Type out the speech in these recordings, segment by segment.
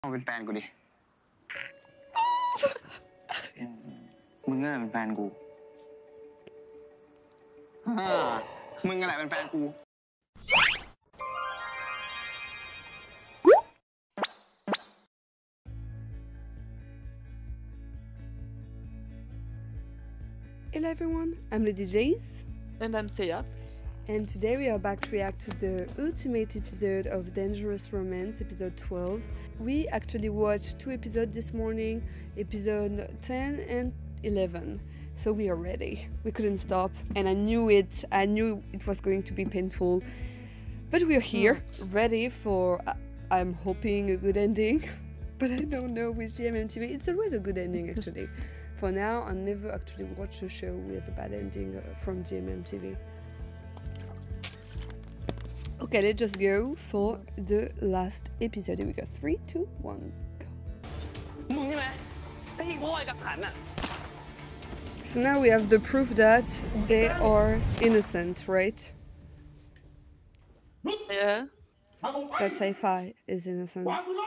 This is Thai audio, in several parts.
เป็นแฟนกูดิมึงน่ะเป็นแฟนกูมึงอะไรเป็นแฟนกู Hello everyone, I'm Lady Jace. And I'm Seiya. And today we are back to react to the ultimate episode of Dangerous Romance, episode 12. We actually watched 2 episodes this morning, episode 10 and 11. So we are ready. We couldn't stop, and I knew it was going to be painful. But we're here, ready for, I'm hoping, a good ending. But I don't know with GMMTV. It's always a good ending actually. For now, I never actually watched a show with a bad ending from GMMTV. Okay, let's just go for the last episode. Here we go. 3, 2, 1, go. So now we have the proof that they are innocent, right? Yeah. That Sci-Fi is innocent.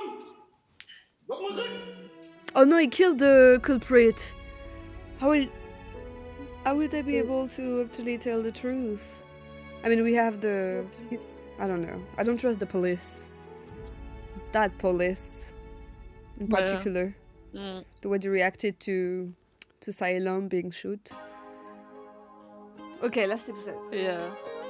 Oh no, he killed the culprit. How will they be able to actually tell the truth? I mean, we have the... I don't know. I don't trust the police. That police, in particular. The way they reacted to Siloam being shot. Okay, last episode. Yeah.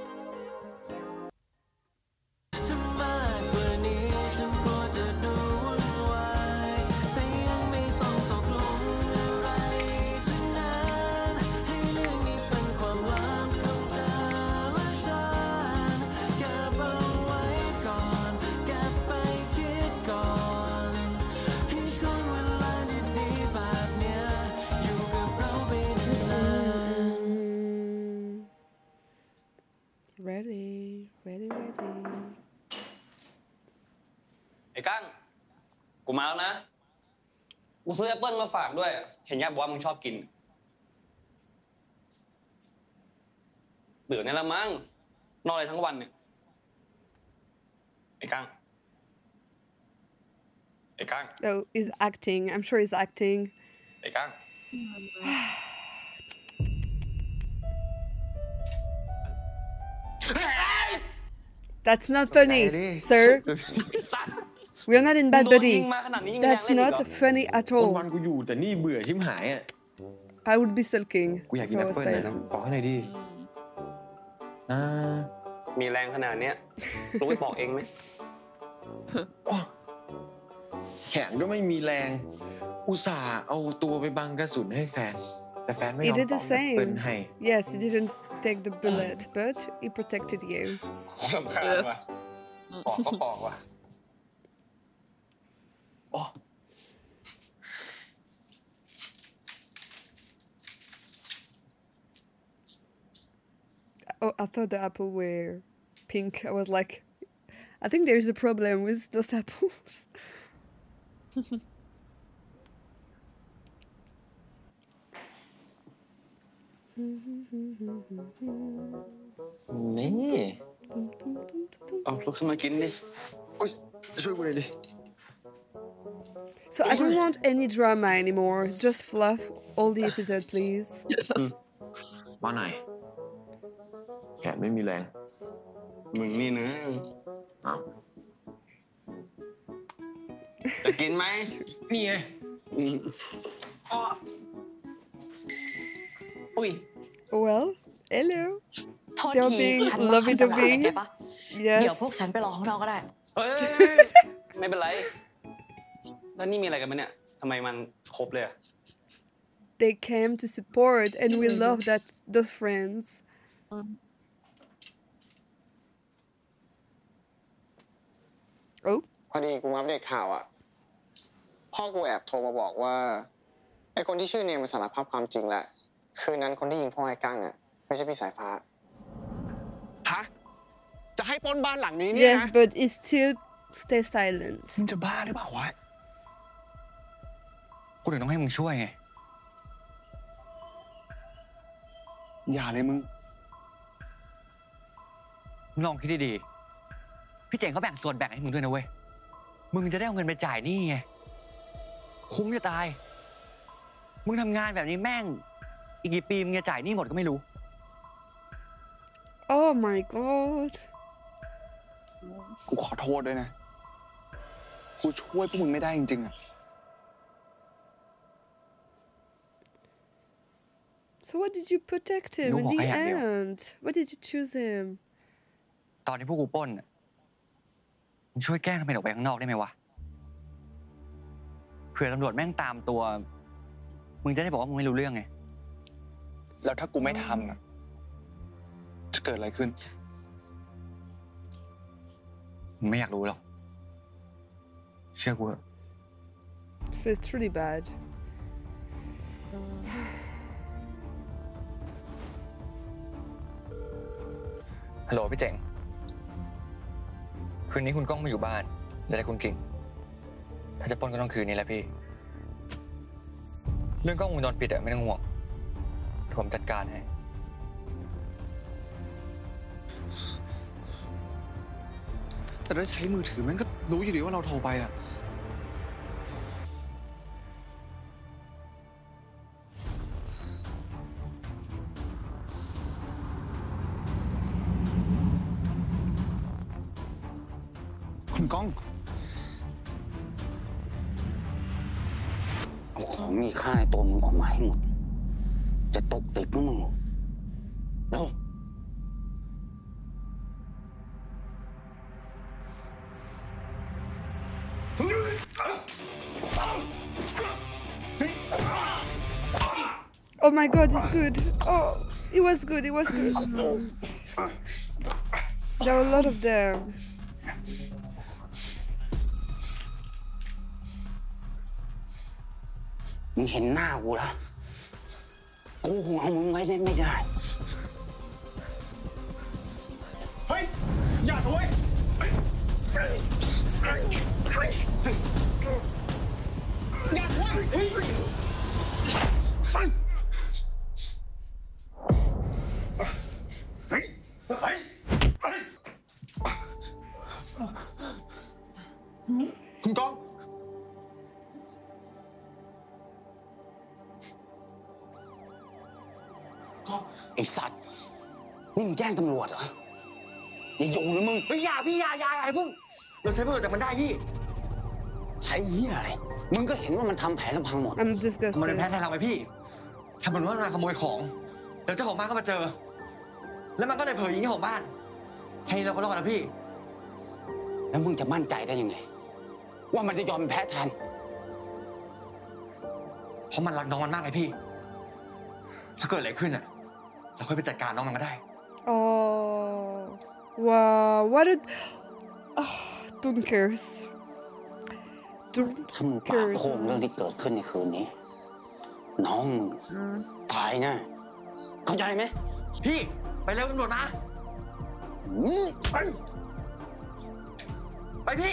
Ready. ไอ้กั้งกูมาแล้วนะกูซื้อแอปเปิ้ลมาฝากด้วยเห็นย่าบอกว่ามึงชอบกินเดือดนี่ละมั้งนอนอะไรทั้งวันเนี่ยไอ้กั้ง Oh, he's acting. I'm sure he's acting. ไอ้กั้ง That's not funny, sir. We are not in bad buddy. That's not funny at all. วันกูอยู่แต่นี่เบื่อชิบหายอ่ะ I would be sulking. กูอยากกินแอปเปิ้ลนะบอกให้หน่อยดิมีแรงขนาดเนี้ยรู้ไปปอกเองไหมแขนก็ไม่มีแรงอุตส่าห์เอาตัวไปบังกระสุนให้แฟนแต่แฟนไม่ยอม He ปอก did the แอปเปิ้ล same. ให้ Yes, he didn't take the bullet, but he protected you. รำคาญว่ะปอกก็ปอกว่ะ Oh, I thought the apple were pink. I was like, I think there's a problem with those apples. นี่เอาลุกขึ้นมากินดิช่วยกูหน่อยดิ So I don't want any drama anymore. Just fluff all the episode, please. Yes. มาหน่อยแขนไม่มีแรงมึงนี่นะอ้าวจะกินไหมนี่ไงอุ้ย Well, hello. โทษ They're ที being ฉันว่าขัดจังหวะอะไร lovey-dovey. แกปะเดี๋ยว Yes. พวกฉันไปรอข้างนอกก็ได้เฮ้ยไม่เป็นไรแล้วนี่มีอะไรกันมั้ยเนี่ยทำไมมันครบเลยอะ They came to support, and we love those friends. พอดีกูอัปเดตข่าวอ่ะพ่อกูแอบโทรมาบอกว่าไอ้คนที่ชื่อเนมมันสารภาพความจริงแหละคืนนั้นคนที่ยิงพ่อไอ้กั้งอ่ะไม่ใช่พี่สายฟ้าฮะจะให้ปล้นบ้านหลังนี้เนี่ย Yes, นะ but he still stay silent. มึงจะบ้าหรือเปล่าวะกูถึงต้องให้มึงช่วยไงอย่าเลยมึงลองคิดดีๆพี่เจ๋งเขาแบ่งส่วนแบ่งให้มึงด้วยนะเว้ยมึงจะได้เอาเงินไปจ่ายหนี้ไงคุ้มจะตายมึงทำงานแบบนี้แม่งอีกกี่ปีมึงจะจ่ายหนี้หมดก็ไม่รู้ Oh my god. กูขอโทษด้วยนะ กูช่วยพวกมึงไม่ได้จริงๆอะ So what did you protect him in the end? Why did you choose him? ตอนที่พวกกูปล้นน่ะมึงช่วยแกล้งทำเป็นออกไปข้างนอกได้ไหมวะเผื่อตำรวจแม่งตามตัวมึงจะได้บอกว่ามึงไม่รู้เรื่องไงแล้วถ้ากูไม่ทำอะจะเกิดอะไรขึ้นมึงไม่อยากรู้หรอกเชื่อกูเถอะ So it's truly bad. ฮัลโหลพี่เจ๋งคืนนี้คุณก้องมาอยู่บ้านแล้วแต่คุณกิ่งถ้าจะปล้นก็ต้องคืนนี้แหละพี่เรื่องกล้องวงจรปิดอะไม่ต้องห่วงผมจัดการให้แต่ถ้าใช้มือถือมันก็รู้อยู่ดีว่าเราโทรไปอะคุณก้องเอาของมีค่าในตัวมึงออกมาให้หมด จะตกติดนะมึงเร็ว Oh my god, it's good. Oh, it was good, it was good. There are a lot of them. มึงเห็นหน้ากูแล้วกูคงเอามึงไว้ได้ไม่ได้เฮ้ย อย่าด้วย อย่าด้วยคุณก้องไอ้สัตว์ นี่มึงแจ้งตำรวจเหรอ อย่าอยู่นะมึงเฮ้ยอย่าพี่อย่าเพิ่งเราใช้ประโยชน์จากมันได้พี่ใช้เหี้ยอะไร มึงก็เห็นว่ามันทำแผนแล้วพังหมด I'm มันเป็น disgusted. แพ้ใส่เราไปพี่ทำเหมือนว่ามันมาขโมยของเดี๋ยวเจ้าของบ้านก็มาเจอ แล้วมันก็เลยเผยยิงเจ้าของบ้านแค่นี้เราก็รอดแล้วพี่แล้วมึงจะมั่นใจได้ยังไง ว่ามันจะยอมแพ้แทนเพราะมันรักน้องมันมากเลยพี่ ถ้าเกิดอะไรขึ้นอ่ะเราค่อยไปจัดการน้องมันก็ได้ Oh, wow, what a. Oh, don't curse. Don't ถ้ามึงปากโค้ง curse. เรื่องที่เกิดขึ้นในคืนนี้ น้องตายแนะเข้าใจไหมพี่ไปเร็วตำรวจมา ไปพี่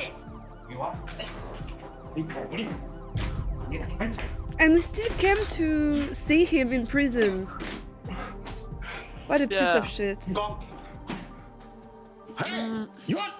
And we still came to see him in prison. What a piece of shit. ก้องเฮ้ยหยุด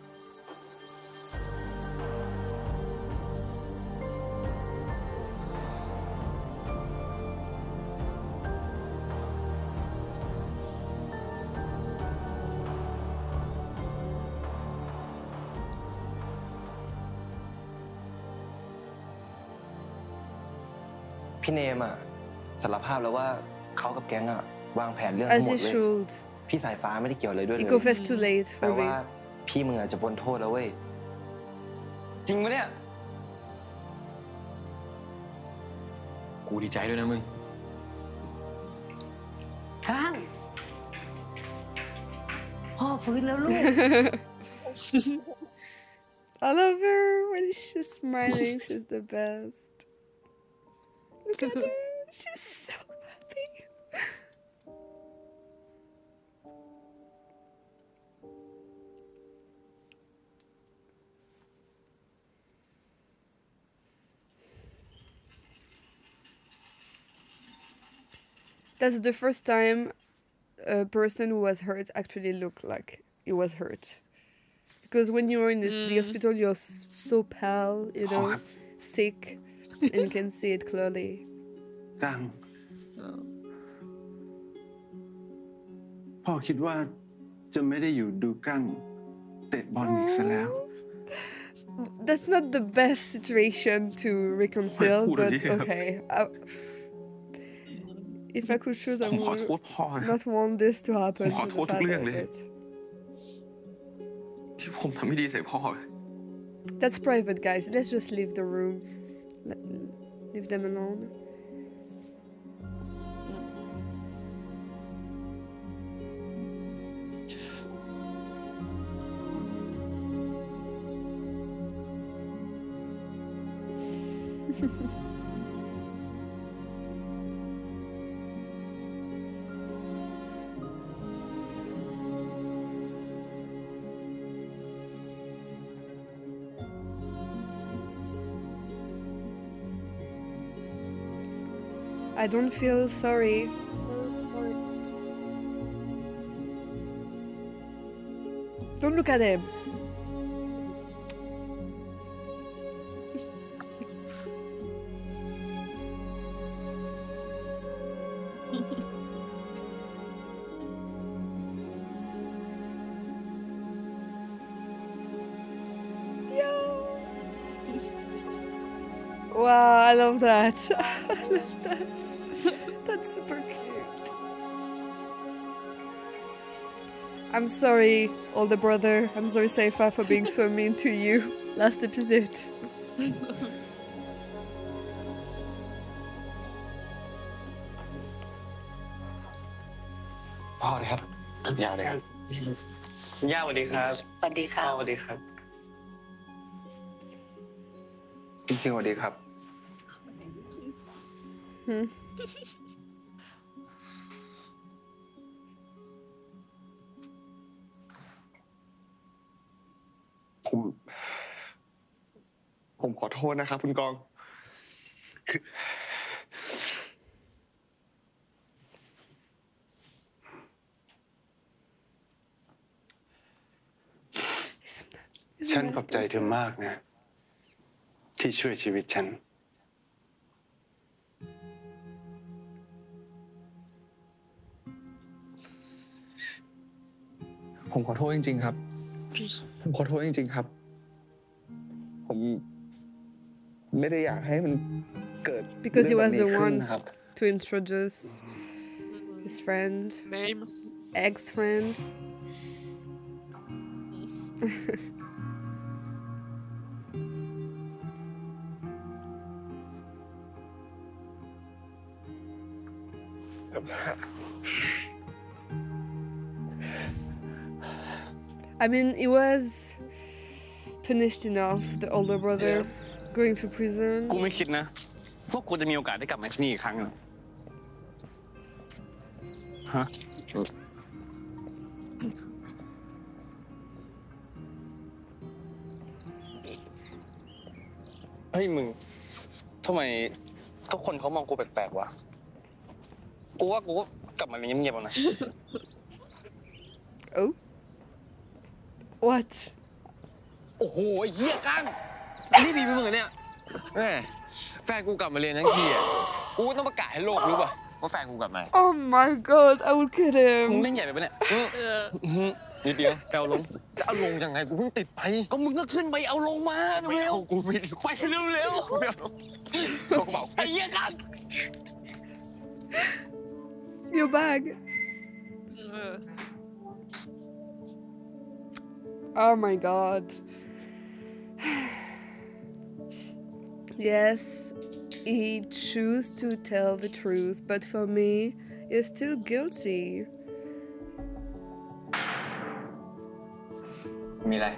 พี่เนมอ่ะสารภาพแล้วว่าเขากับแก๊งอ่ะวางแผนเรื่องทั้ As งหม he ดเลย should. พี่สายฟ้าไม่ได้เกี่ยวอะไรด้วยเล He ย confessed too late แปล for ว่า me. พี่มึงอาจจะพ้นโทษแล้วเว้ยจริงปะเนี่ยกูดีใจด้วยนะมึงก้างพ่อฟื้นแล้วลูก I love her when she's smiling. She's the best. Look at her. She's so happy. That's the first time a person who was hurt actually looked like he was hurt. Because when you're in the hospital, you're so pale, you know, sick, and you can see it clearly. กังพ่อคิดว่าจะไม่ได้อยู่ดูกั้งเตะบอลอีกซะแล้ว That's not the best situation to reconcile, but okay. If I could choose, I ผมขอโท would ษพ่อนะ not want this to happen ผมขอ to โท the ษทุกเรื่อง father, เลย but ที่ผมทำไม่ดีใส่พ่อ that's private, guys. Let's just leave the room. Leave them alone. I don't feel sorry. Don't look at him. Wow, I love that. I love that. That's super cute. I'm sorry, older brother. I'm sorry, Saifa, for being so mean to you last episode. พ่อเลยครับยาวเลยครับย่าสวัสดีครับสวัสดีค่ะสวัสดีครับจริงๆสวัสดีครับผมขอโทษนะครับคุณกองคือฉันขอบใจเธอมากนะ ที่ช่วยชีวิตฉันผมขอโทษจริงๆครับ ผมขอโทษจริงๆครับ ผมไม่ได้อยากให้มันเกิด Because he เรื่อง was แบบ the นี้ขึ้น one นะครับ to introduce his friend, ex-friend. I mean, he was punished enough, the older brother, going to prison. กูไม่คิดนะว่ากูจะมีโอกาสได้กลับมาที่นี่อีกครั้งหนึงฮะเฮ้ยมึงทำไมทุกคนเขามองกูแปลกๆวะกูว่ากูก็กลับมาเงียบๆแล้วนะ Oh? What? โอ้โหไอ้เหี้ยกังอันนี้บีบไปมึงเหรอเนี่ยแม่แฟนกูกลับมาเรียนทั้งทีอ่ะกูก็ต้องประกาศให้โลกรู้ป่ะว่าแฟนกูกลับมา Oh my god, I will kill มึง him. เล่นใหญ่ไปปะเนี่ยนิดเดียวแปลลงจะเอาลงยังไงกูเพิ่งติดไปก็มึงก็ขึ้นไปเอาลงมาไม่เร็วเอากูไม่ๆไปเร็วกูไม่เอาเขาบอกๆไอ้เหี้ยกัน Your bag. Oh my god. Yes, he chose to tell the truth, but for me, he's still guilty. มีอะไร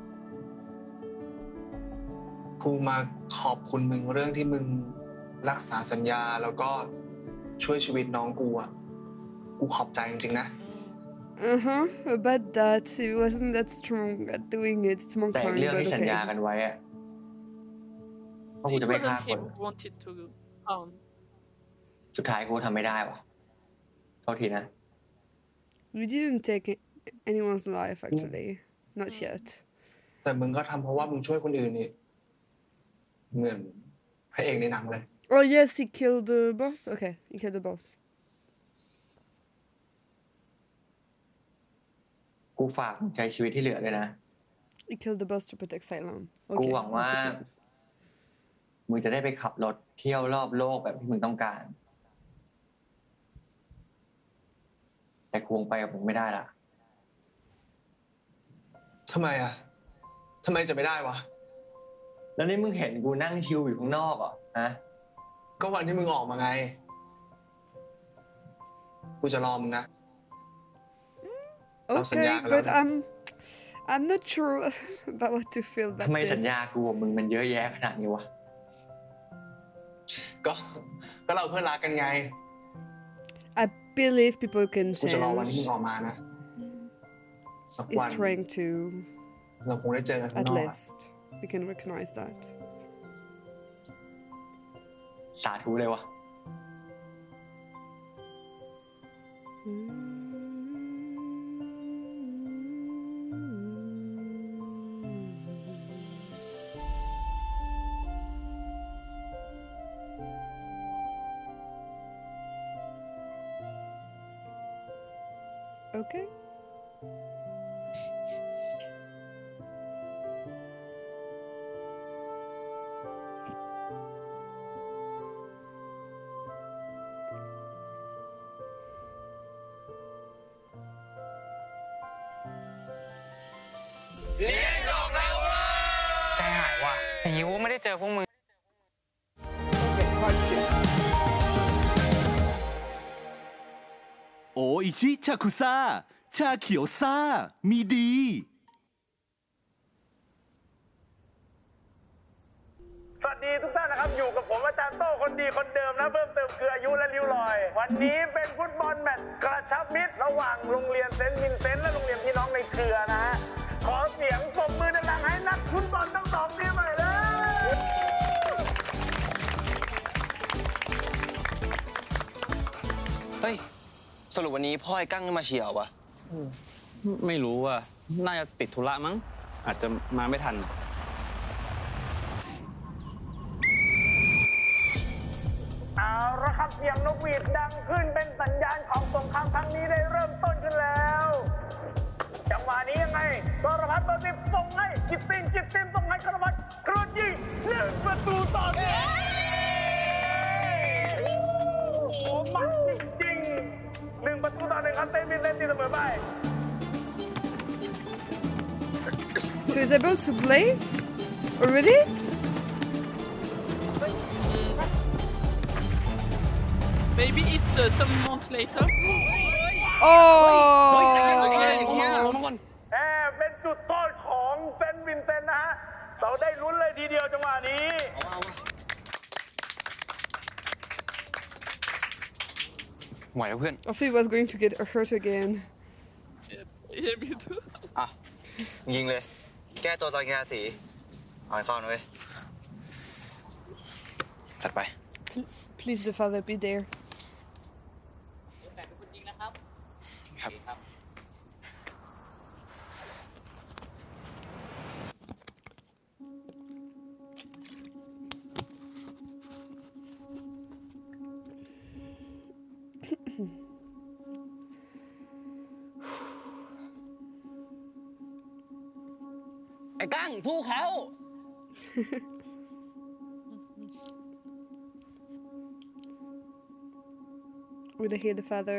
กูมาขอบคุณมึงเรื่องที่มึงรักษาสัญญาแล้วก็ช่วยชีวิตน้องกูอ่ะ กูขอบใจจริงๆนะ About that, he wasn't that strong at doing it. It's more แต่ kind, เรื่อง but ที่สัญญา okay. กันไว้อะว่ากู It จะไม่ฆ่า wasn't คน him who wanted to สุดท้ายกูทำไม่ได้วะโทษทีนะ You didn't take anyone's life, actually. Not yet. แต่มึงก็ทำเพราะว่ามึงช่วยคนอื่นนี่เหมือนพระเอกในหนังเลย Oh yes, he killed the boss. Okay, he killed the boss. กูฝากใช้ชีวิตที่เหลือเลยนะ He killed the boss to protect Cylon. กู Okay. หวังว่า okay. มึงจะได้ไปขับรถเที่ยวรอบโลกแบบที่มึงต้องการ แต่กูคงไปกับมึงไม่ได้ละทำไมอ่ะทำไมจะไม่ได้วะแล้วนี่มึงเห็นกูนั่งชิลอยู่ข้างนอกเหรอฮะก็วันที่มึงออกมาไง กูจะรอมึงนะ เราสัญ Okay, ญากันแล้ว but นะ I'm not sure about what to feel ทำ about ไม this. สัญญากูกับมึงมันเยอะแยะขนาดนี้วะก็เราเพื่อนรักกันไง I believe people can กูจะรอวัน change. ที่มึงออกมานะ สัก He's วัน trying to, เราคงได้เจอกันข้าง at นอกอะ least. We can recognize that. สาธุเลยวะ Okay. ¡ใจหายว่ะหิวไม่ได้เจอพวกมึง Okay, part 2. โออิชิชาคุซ่าชาเขียวซ่ามีดีสวัสดีทุกท่านนะครับอยู่กับผมอาจารย์โต้คนดีคนเดิมนะเพิ่มเติมคืออายุและริ้วรอย วันนี้เป็นฟุตบอลแมตช์กระชับมิตรระหว่างโรงเรียนเซนต์วินเซนต์และโรงเรียนพี่น้องในเครือนะฮะขอเสียงปรบมือดังๆให้นักฟุตบอลทั้งสองทีมหน่อยเลยเฮ้ย สรุปวันนี้พ่อไอ้กั้งไม่มาเชียร์วะไม่รู้อ่ะ น่าจะติดธุระมั้ง อาจจะมาไม่ทันเอาละครับเสียงนกหวีดดังขึ้นเป็นสัญญาณของสงครามครั้งนี้ได้เริ่มต้นขึ้นแล้วจังหวะนี้ยังไงกรพัฒน์เบอร์10ส่งให้จิตตินส่งให้กรพัฒน์กระยิง1-0 โอ้มันจริงๆ1-1ครับเซนต์วินเซนต์ตีเสมอไป So he's able to play already? Maybe it's some months later. Oh! เป็นจุดโทษของเซนต์วินเซนต์นะฮะเราได้ลุ้นเลยทีเดียวจังหวะนี้ไหวแล้วเพื่อน I thought he was going to get hurt again. Yeah, me too. อ่ะ ยิงเลย แก้ตัวตอนกีฬาสีเอาให้เข้านะเว้ยจัดไป Please, the father, be there. ครับไอ้กั้งสู้เขา Would I hear the father?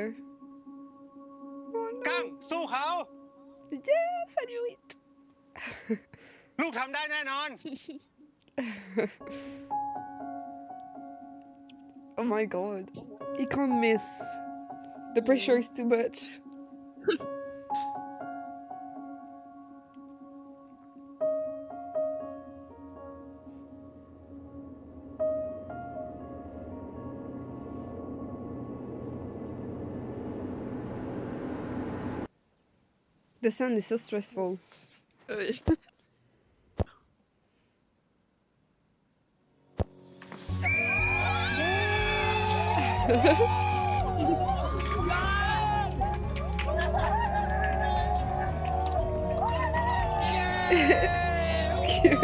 กั้งสู้เขา Yes, I knew it. ลูกทำได้แน่นอน Oh my god. He can't miss. The pressure is too much. The sound is so stressful. Yes. cute.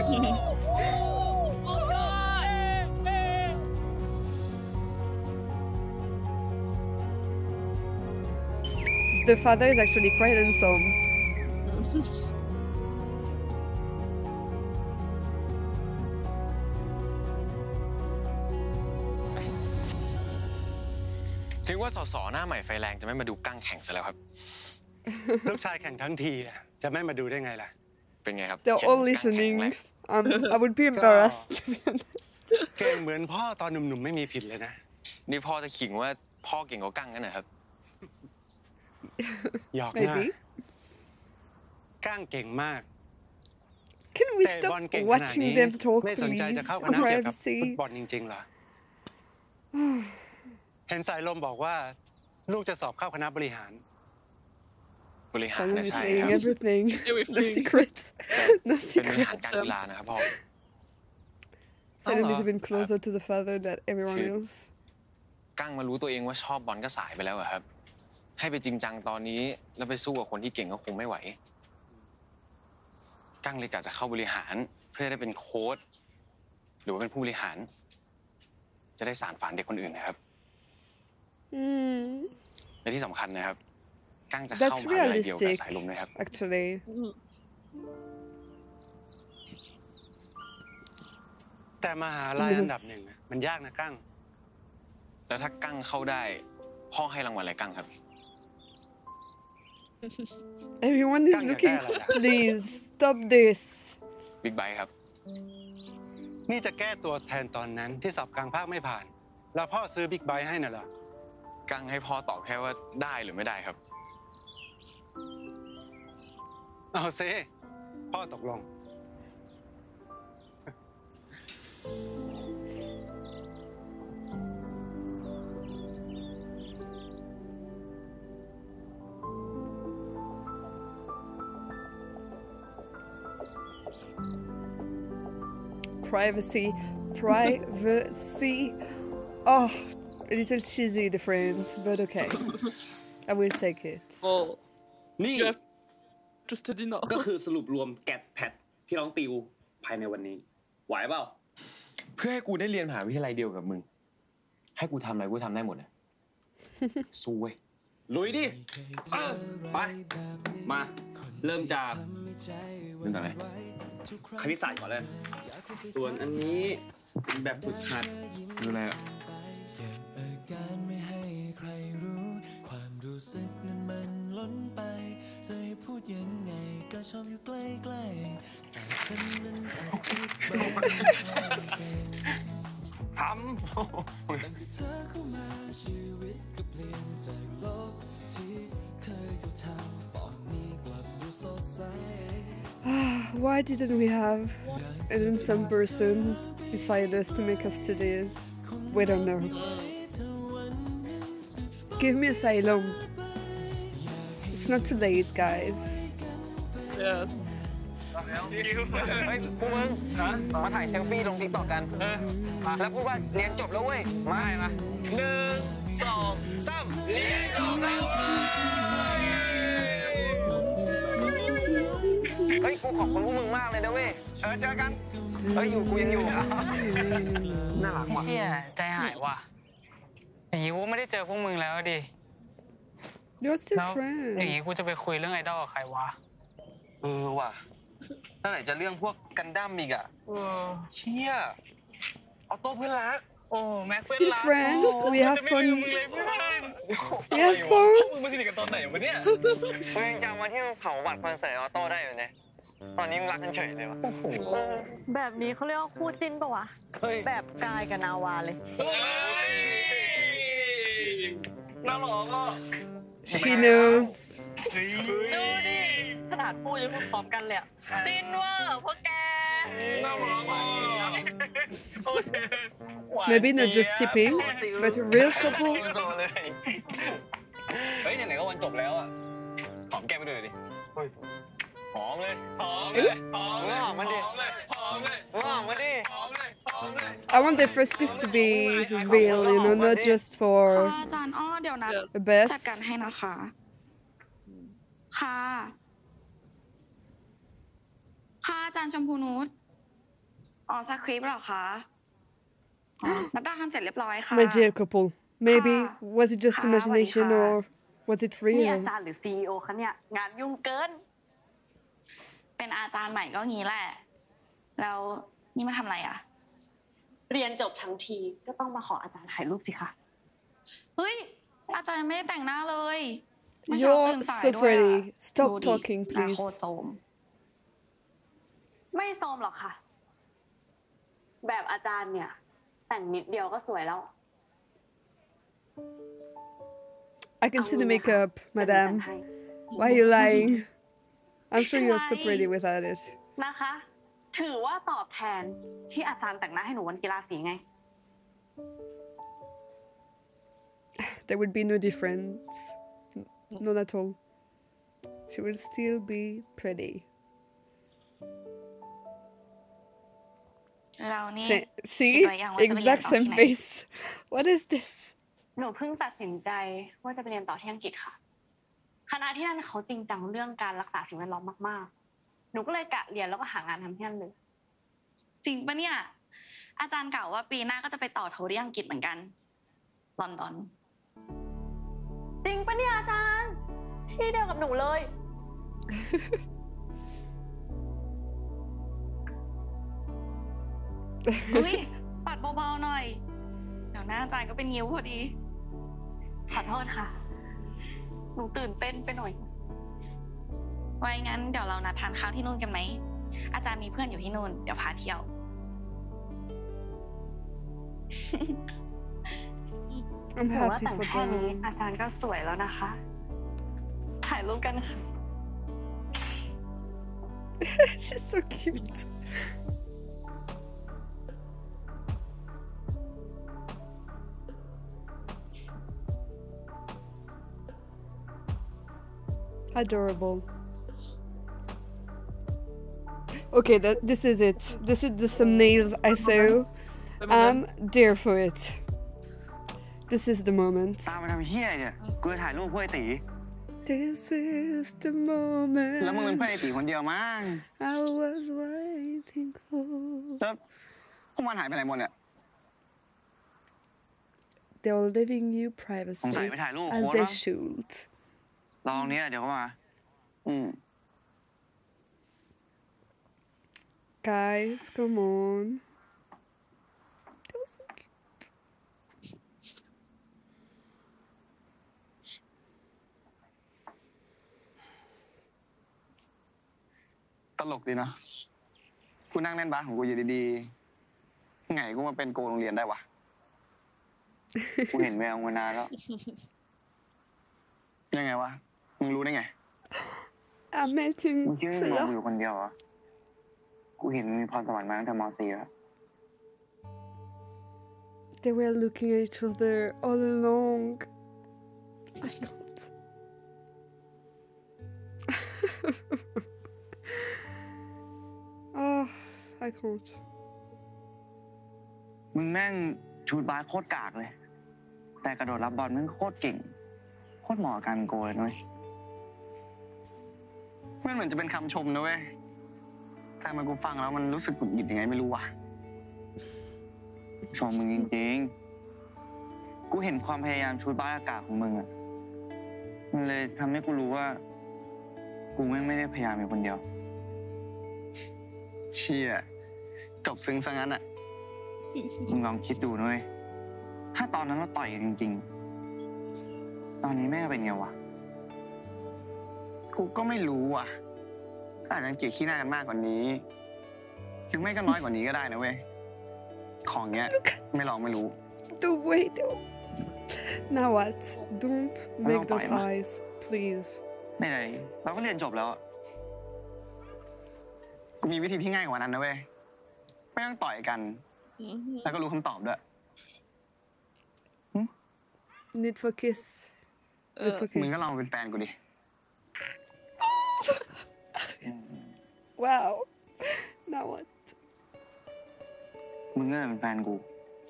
The father is actually quite handsome. ถึงว่าสหน้าใหม่ไฟแรงจะไม่มาดูกั้งแข่งซะแล้วครับลูกชายแข่งทั้งทีอะจะไม่มาดูได้ไงล่ะเป็นไงครับ They're all listening. I would be embarrassed, to be honest. เก่งเหมือนพ่อตอนหนุ่มๆไม่มีผิดเลยนะนี่พ่อจะขิงว่าพ่อเก่งกว่ากั้งกันนะครับหยอกหน้า Maybe. ก้างเก่งมาก Can we แต่ stop บอลเก่งขนาด watching นี้ them talk, ไม่สน please? ใจจะเข้าคณะเกี่ยวกับ Privacy. ฟุตบอลจริงๆเหรอ เห็นสายลมบอกว่าลูกจะสอบเข้าคณะบริหารบริหาร Finally นะใช่ saying ครับ everything. No Everything. secrets. No เป็นบริหาร secrets. การกีฬานะครับพ่อ Salim is even closer to the father than everyone else. กั้งมารู้ตัวเองว่าชอบบอลก็สายไปแล้วอะครับ ให้ไปจริงจังตอนนี้แล้วไปสู้กับคนที่เก่งก็คงไม่ไหว กั้งเลยกะจะเข้าบริหารเพื่อได้เป็นโค้ชหรือว่าเป็นผู้บริหาร จะได้สานฝันเด็กคนอื่นนะครับ และที่สำคัญนะครับ กั้งจะเข้าม That's หาวิทยาลัยเดียวกับ realistic, สายลมนะครับ actually. แต่มหาลัยอันดับหนึ่งอะมันยากนะก้างแล้วถ้ากั้งเข้าได้พ่อให้รางวัลอะไรกั้งครับ Everyone is looking. Please stop this. บิ๊กไบค์ครับนี่จะแก้ตัวแทนตอนนั้นที่สอบกลางภาคไม่ผ่าน แล้วพ่อซื้อบิ๊กไบค์ให้น่ะเหรอกั้งให้พ่อตอบแค่ว่าได้หรือไม่ได้ครับเอาซิพ่อตกลง Privacy. Privacy. Oh, a little cheesy, the friends, but okay. I will take it. Well, นี่ you have to study now. ก็คือสรุปรวมแกดแพดที่น้องติวภายในวันนี้ ไหวเปล่าเพื่อให้กูได้เรียนมหาวิทยาลัยเดียวกับมึง ให้กูทำอะไรกูทำได้หมดนะ สู้เว้ยลุยดิไป มา เริ่มจากเรื่องอะไรคณิตศาสตร์ก่อนเลย ส่วนอันนี้เป็นแบบฝึกหัดเรื่องอะไรอ่ะการไม่ให้ใครรู้ความรู้สึกนั้นมันล้นไปจะให้พูดยังไงก็ชอบอยู่ใกล้ๆแต่ฉันนั้นอาจคิดแบบทำตั้งแต่เธอเข้ามาชีวิตก็เปลี่ยนจากโลกที่เคยเท่าๆตอนนี้กลับดูสดใส Why didn't we have an handsome person beside us to make us do this? We don't know. Give me asylum. It's not too late, guys. Yeah. เฮ้ยพวกมึงมาถ่ายเซลฟี่ลงติ๊กต็อกกันแล้วพูดว่าเรียนจบแล้วเว้ย มา1 2 3เรียนจบแล้วเฮ้ยกูขอบคุณพวกมึงมากเลยนะเว้ยเจอกันเฮ้ยกูยังอยู่น่ารักว่ะเชี่ยใจหายว่ะอย่างนี้กูไม่ได้เจอพวกมึงแล้วดิ You're still แล้วอย่างนี้ friends. กูจะไปคุยเรื่องไอดอลกับใครวะว่ะนั่นไหนจะเรื่องพวกกันดั้มอีกอ่ะเชี่ยออโต้เพื่อนรักโอ้แม็ก Still friends. We have fun. We have พว fun. กมึงมาสนิทกันตอนไหนวะเนี่ยกูยังจำวันที่มึงเผาบัตรคอนเสิร์ตออโต้ได้อยู่เลยตอนนี้มึงรักกันเฉยเลยวะแบบนี้เขาเรียกว่าคู่จิ้นปะวะ แบบกายกับนาวาเลยน่าหลอกอ่ะ She knows. ดูดิขนาดพูดยังพูดพร้อมกันเลยอะจิ้นเวอร์พวกแกน่าหลอกอ่ะ Maybe not just tipping, but a real couple. เฮ้ยไหนๆก็วันจบแล้วอ่ะหอมแก้มไปด้วยดิหอมเลยหอมเลยหอมมาดิหอมมาดิ I want the first kiss to be real, you know, not just for อาจารย์อ้อเดี๋ยวนะ a bet. จัดการให้นะคะ ค่ะ ค่ะอาจารย์ชมพูนุชอ๋อสคริปต์เหรอคะอ๋อนับดาวทำเสร็จเรียบร้อยค่ะ My dear couple, maybe was it just imagination or was it นี่อา real? จารย์หรือ CEO คะเนี่ย งานยุ่งเกินเป็นอาจารย์ใหม่ก็งี้แหละ แล้วนี่มาทำอะไรอ่ะเรียนจบทั้งทีก็ต้องมาขออาจารย์ถ่ายรูปสิคะเฮ้ย อาจารย์ไม่ได้แต่งหน้าเลยเมื่อเช้า You're ตื่นสาย so ด้วยอะ pretty. Stop ดูดิ talking, หน้า please. โคตรโทรมไม่โซมหรอกค่ะ แบบอาจารย์เนี่ย แต่งนิดเดียวก็สวยแล้ว I can see the makeup, madam. Why are you lying? I'm sure you're so pretty without it. นะคะ ถือว่าตอบแทนที่อาจารย์แต่งหน้าให้หนูวันกีฬาสีไง There would be no difference. None at all. She will still be pretty. เรานี่ See? คิดไว้ยังว่าจะไปเรียน Exact ต่อที่ same ไหน face. What is this? หนูเพิ่งตัดสินใจว่าจะไปเรียนต่อที่อังกฤษค่ะ คณะที่นั่นเขาจริงจังเรื่องการรักษาสิ่งแวดล้อมมากๆ หนูก็เลยกะเรียนแล้วก็หางานทำที่นั่นเลยจริงปะเนี่ย อาจารย์กล่าวว่าปีหน้าก็จะไปต่อโทที่อังกฤษเหมือนกัน ลอนดอนจริงปะเนี่ยอาจารย์ ที่เดียวกับหนูเลยอุ้ย ปัดเบาๆหน่อย เดี๋ยวหน้าอาจารย์ก็เป็นนิ้วพอดีขอโทษค่ะ หนูตื่นเต้นไปหน่อยไว้งั้นเดี๋ยวเรานัดทานข้าวที่นู่นกันไหม อาจารย์มีเพื่อนอยู่ที่นู่น เดี๋ยวพาเที่ยว I'm หนูว่า happy แต่ง for แค่นี้ them. อาจารย์ก็สวยแล้วนะคะ ถ่ายรูปกันค่ะ She's so cute. Adorable. Okay, this is it. This is the thumbnails I saw. I'm there for it. This is the moment. ตามมาทำเฮี้ยเนี่ยกูจะถ่ายรูปเพื่อไอ้ตี This is the moment. แล้วมึงเป็นเพื่อนไอ้ตีคนเดียวมั้ง I was waiting for. แล้วพวกมันหายไปไหนหมดเนี่ย They're leaving you สงสัย privacy ไปถ่ายรูป as โค้ด they มั้ง should. ลองเนี้ยเดี๋ยวก็มา Guys, come on. That was so cute. ตลกดีนะกูนั่งเล่นบาสของกูอยู่ดีๆไงกูมาเป็นโกโรงเรียนได้วะ กูเห็นแววมานานแล้ว ยังไงวะ มึงรู้ได้ไง I'm melting. มึงคิดว่ามึงมองกูอยู่คนเดียวเหรอ กูเห็นมึงมีพรสวรรค์มาตั้งแต่ม .4 แล้ว They were looking at each other all along. I can't. Oh, I can't. มึงแม่งชูดบาสโคตรกากเลย แต่กระโดดรับบอลมึงโคตรเก่ง โคตรเหมาะกับการเป็นโกเลยนุ้ยมันเหมือนจะเป็นคำชมนะเว้ย แต่มากูฟังแล้วมันรู้สึกหงุดหงิดยังไงไม่รู้ว่ะ ชมมึงจริงๆ กูเห็นความพยายามชูดบาสอากาศของมึงอ่ะ มันเลยทำให้กูรู้ว่า กูแม่งไม่ได้พยายามอยู่คนเดียว เชี่ยจบซึ้งซะงั้นอ่ะ มึงลองคิดดูนะเว้ย ถ้าตอนนั้นเราต่อยกันจริงๆ ตอนนี้แม่เป็นไงวะ กูก็ไม่รู้อ่ะอาจจะเกลียดขี้หน้ากันมากกว่านี้หรือไม่ก็น้อยกว่านี้ก็ได้นะเว้ย ของเงี้ยไม่ลองไม่รู้ The way they... Now what? Don't make those Bye. eyes, please. ไม่ไรเราก็เรียนจบแล้วอะกูมีวิธีที่ง่ายกว่านั้นนะเว้ย ไม่ต้องต่อยกัน แล้วก็รู้คำตอบด้วย Need for kiss. Need for มึง kiss. ก็ลองเป็นแฟนกูดิ Wow. Now what? มึงก็เป็นแฟนกู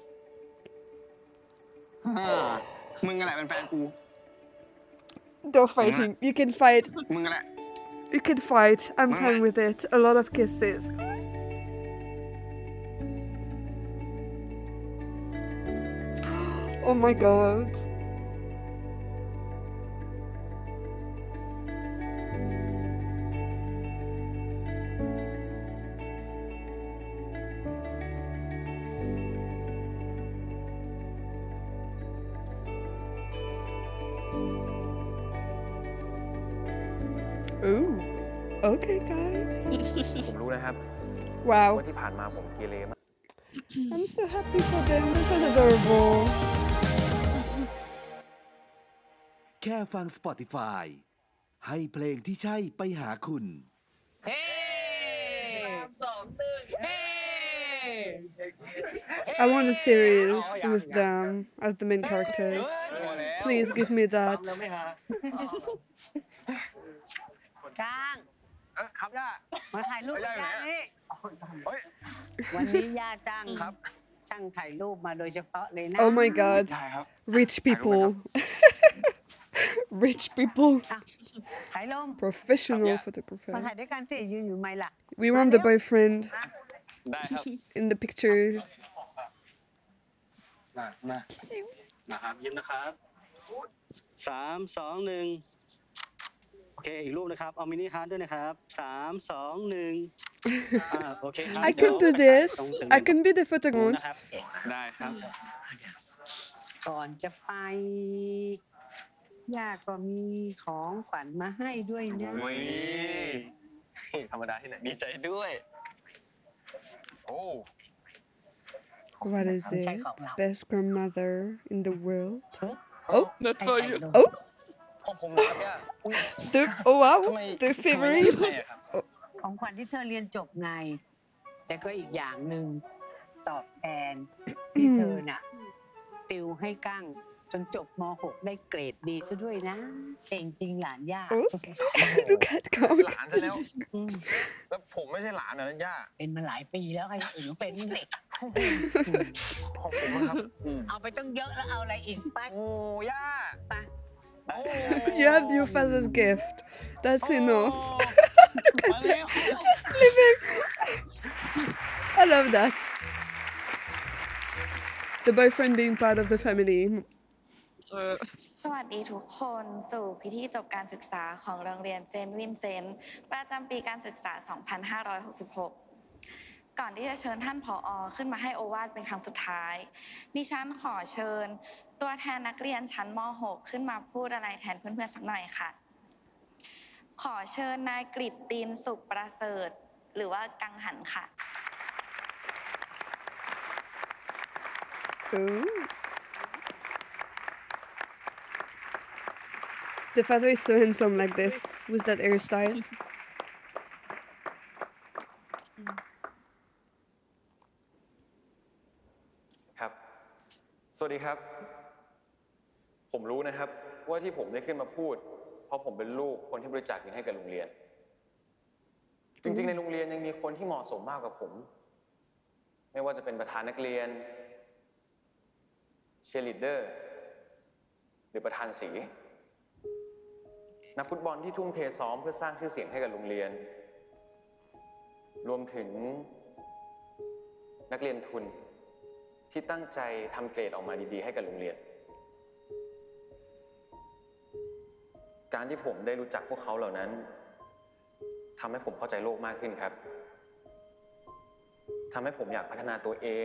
มึงอะไรเป็นแฟนกู They're fighting. You can fight. มึงอะไร You can fight. I'm fine with it. A lot of kisses. Oh my god. Ooh. Okay, guys. ผมรู้นะครับ Wow. ว่าที่ผ่านมาผมเกเรมาก I'm so happy for them. This was adorable. แค่ฟัง Spotify ให้เพลงที่ใช่ไปหาคุณเฮ้3-2-1 เฮ้ I want a series with them as the main characters. Please give me that. กลางครับย่ามาถ่ายรูปกับย่านี่เฮ้ยวันนี้ย่าจ้างช่างถ่ายรูปมาโดยเฉพาะเลยนะ Oh my god. Rich people. Rich people. ถ่ายลม Professional มา photographer. ถ่ายด้วยกันสิยืนอยู่ไหมล่ะ We want the boyfriend ได้ครับ in the picture. นะครับยิ้มนะครับ3-2-1โอเคอีกรูปนะครับเอามินิฮาร์ทด้วยนะครับ3-2-1โอเคครับ I can do this. I can be the photographer. นะครับได้ครับก่อนจะไปย่าก็มีของฝันมาให้ด้วยนะโอ้ยธรรมดาที่ไหนดีใจด้วย โอ้ What is it? Best grandmother in the world. Oh, Not for you. oh, ของผมนะครับย่า oh wow, the favorite. ของขวัญที่เธอเรียนจบไง แต่ก็อีกอย่างหนึ่งตอบแทนที่เธอน่ะ ติวให้กั้งจนจบม .6 ได้เกรดดีซะด้วยนะเก่งจริงหลานย่า Look at Kong. หลานซะแล้ว แล้วผมไม่ใช่หลานนะนั่นย่าเป็นมาหลายปีแล้วไอ้อื่นเป็นเด็กของผมนะครับเอาไปต้องเยอะแล้วเอาอะไรอีกไปโอ้ย่าไป You have your father's gift. That's enough. Look at that. Just living. I love that. The boyfriend being part of the family. สวัสดีทุกคนสู่พิธีจบการศึกษาของโรงเรียนเซนต์วินเซนต์ประจำปีการศึกษา 2566 ก่อนที่จะเชิญท่านผอ.ขึ้นมาให้โอวาทเป็นครั้งสุดท้ายดิฉันขอเชิญตัวแทนนักเรียนชั้นม .6 ขึ้นมาพูดอะไรแทนเพื่อนๆสักหน่อยค่ะขอเชิญนายกฤตตินสุขประเสริฐหรือว่ากังหันค่ะ Ooh. The father is so handsome like this, with that hairstyle. ครับ สวัสดีครับ ผมรู้นะครับว่าที่ผมได้ขึ้นมาพูด เพราะผมเป็นลูกคนที่บริจาคเงินให้กับโรงเรียน จริงๆในโรงเรียนยังมีคนที่เหมาะสมมากกว่าผม ไม่ว่าจะเป็นประธานนักเรียนเชียร์ลีดเดอร์หรือประธานสีนักฟุตบอลที่ทุ่มเทซ้อมเพื่อสร้างชื่อเสียงให้กับโรงเรียน รวมถึงนักเรียนทุนที่ตั้งใจทำเกรดออกมาดีๆให้กับโรงเรียน การที่ผมได้รู้จักพวกเขาเหล่านั้นทำให้ผมเข้าใจโลกมากขึ้นครับทำให้ผมอยากพัฒนาตัวเอง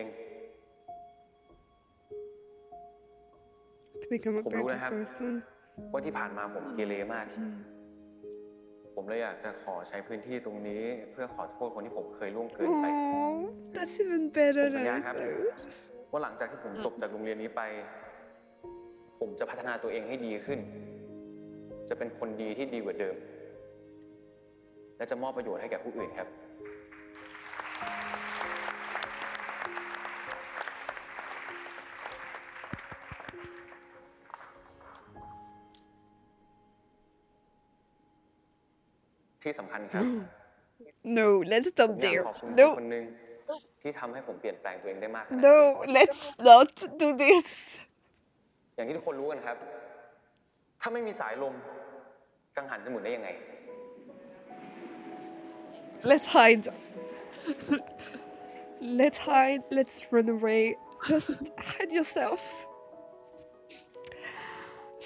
To become a ผมรู้ better นะครับ person. ว่าที่ผ่านมาผมเกเรมาก ผมเลยอยากจะขอใช้พื้นที่ตรงนี้เพื่อขอโทษคนที่ผมเคยล่วงเกินไป Oh, that's even better ผมสัญ than ญา I ครับ thought. ว่าหลังจากที่ผมจบจากโรงเรียนนี้ไป ผมจะพัฒนาตัวเองให้ดีขึ้น จะเป็นคนดีที่ดีกว่าเดิม และจะมอบประโยชน์ให้แก่ผู้อื่นครับ ที่สำคัญครับ No, let's ผ stop มอยาก there. ขอบคุณ No, คนหนึ่งที่ทำให้ผมเปลี่ยนแปลงตัวเองได้มากขนาดนี้ no, let's not do this. อย่างที่ทุกคนรู้กันครับ ถ้าไม่มีสายลม กังหันจะหมุนได้ยังไง Let's hide. Let's hide. Let's run away. Just hide yourself.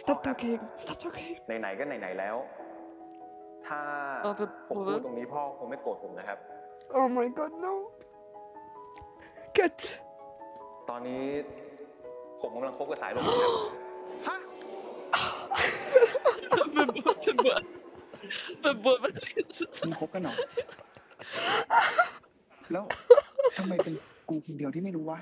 Stop talking. Stop talking. ไหนๆก็ไหนๆแล้ว ถ้าผมพูดตรงนี้พ่อคงไม่โกรธผมนะครับ Oh my god, no. Cut. ตอนนี้ผมกำลังคบกับสายลมอยู่ครับมึงคบกันเหรอ แล้วทำไมเป็นกูคนเดียวที่ไม่รู้วะ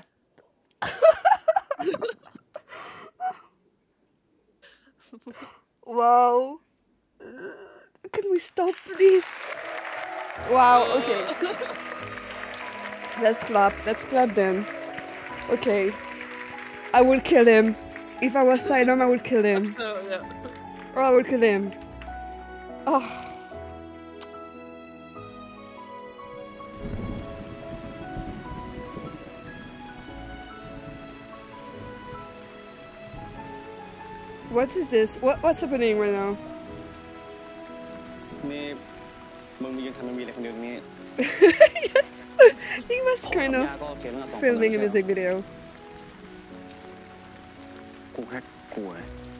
Wow. Can we stop please? Wow, okay. Let's clap then. Okay. I will kill him. If I was Silom, I would kill him. Oh, I would kill him. Oh. What is this? What's happening right now? นี่มึงมียืนทำมันมีอะไรคนเดียวนี้ Yes, he was kind of filming a music video. กูแค่กลัว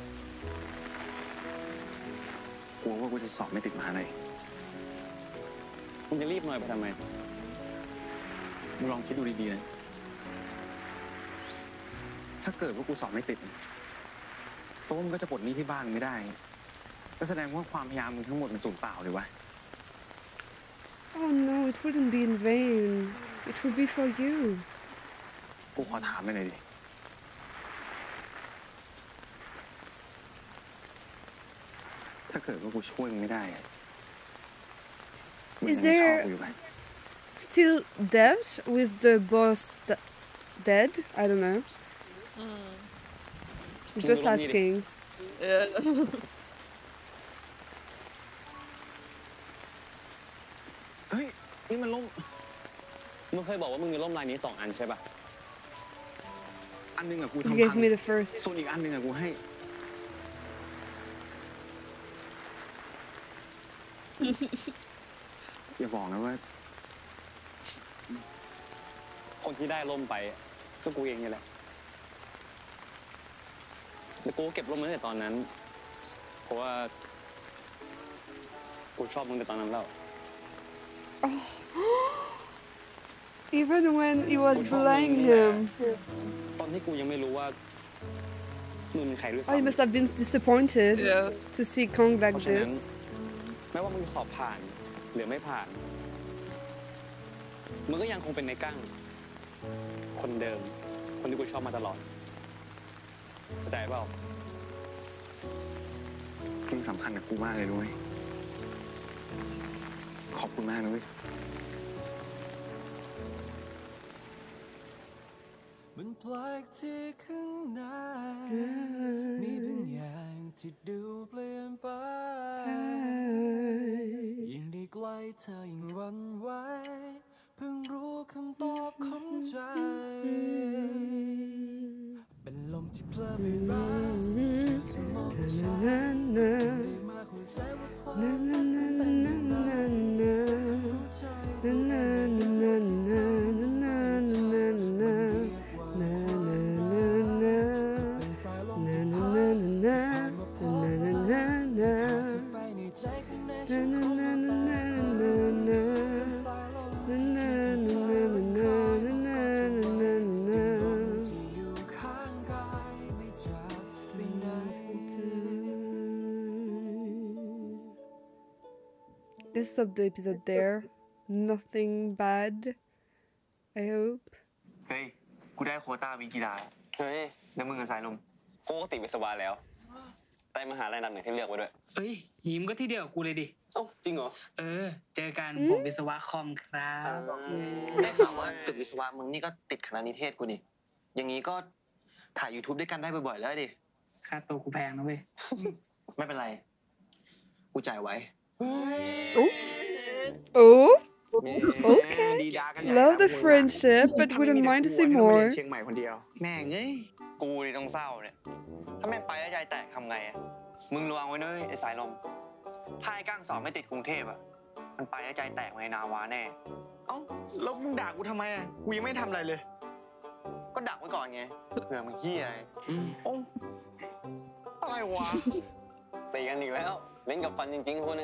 ว่ากูจะสอบไม่ติดมหาลัยมึงจะรีบหน่อยไปทำไมมึงลองคิดดูดีๆนะถ้าเกิดว่ากูสอบไม่ติดเพราะว่ามึงก็จะปลดหนี้ที่บ้านไม่ได้ก็แสดงว่าความพยายามมึงทั้งหมดมันสูญเปล่าเลยวะ Oh no, it wouldn't be in vain. It would be for you. กูขอถามไปหน่อยดิถ้าเกิดว่ากูช่วยมึงไม่ได้ Is there still doubt with the boss dead? I don't know. I'm just asking. Yeah. เฮ้ยนี่มันล่มมึงเคยบอกว่ามึงมีล่มลายนี้2 อันใช่ป่ะอันนึงอะกู You ทำ gave พัง me the first. ส่วนอีกอันนึงอะกูให้ อย่าบอกนะว่าคนที่ได้ล่มไปก็กูเองนี่แหละแต่กูเก็บล่มมาตั้งแต่ตอนนั้นเพราะว่ากูชอบมึงในตอนนั้นแล้ว Even when he was belaying him. ตอนที่กูยังไม่รู้ว่ามึงเป็นใครด้วย Oh, ซ้ำ he must have been disappointed to see Kong like this. แม้ว่ามึงสอบผ่านหรือไม่ผ่านมึงก็ยังคงเป็นในกั้งคนเดิมคนที่กูชอบมาตลอดเข้าใจเปล่ามึงสำคัญกับกูมากเลยด้วยขอบคุณมากนะเว้ยมันแปลกที่ข้างในมีบางอย่างที่ดูเปลี่ยนไปยิ่งได้ใกล้เธอยิ่งหวั่นไหวเพิ่งรู้คำตอบของใจเป็นลมที่เพลิดไปรักเธอจะมองฉันได้มากหัวใจว่าความรักนั้นเป็นอย่างไรหัวใจรู้ไหม Let's stop the episode there. Nothing bad. I hope. เฮ้ย กูได้โควต้าวิกีฬาเฮ้ย แล้วมึงกับสายลมกูก็ติดวิศวะแล้วได้มหาลัยอันดับ 1ที่เลือกไว้ด้วยเอ้ยหิมก็ที่เดียวกับกูเลยดิเอ้าจริงเหรอเจอกันผมวิศวะคอมครับได้ข่าวว่าตึกวิศวะมึงนี่ก็ติดคณะนิเทศกูนี่อย่างนี้ก็ถ่าย YouTube ด้วยกันได้บ่อยๆแล้วดิค่าตัวกูแพงนะเว้ยไม่เป็นไร กูจ่ายไว้ Oh. Okay. Love the friendship, but wouldn't mind to see more. เชียงใหม่คนเดียวแม่งเอ้ย กูนี่ต้องเศร้าเนี่ย ถ้าแม่งไปแล้วใจแตกทำไงอะมึงระวังไว้ด้วยไอ้สายลม ถ้าไอ้ก้างสอบไม่ติดกรุงเทพอะมันไปแล้วใจแตกในนาวาแน่เอ้า แล้วมึงด่ากูทำไมอะกูยังไม่ทำอะไรเลยก็ดักไว้ก่อนไง เผื่อมึงเหี้ยอะไรโอ้อะไรอะไรวะตีกันอีกแล้ว เล่นกับฟันจริงๆคุณเนี่ย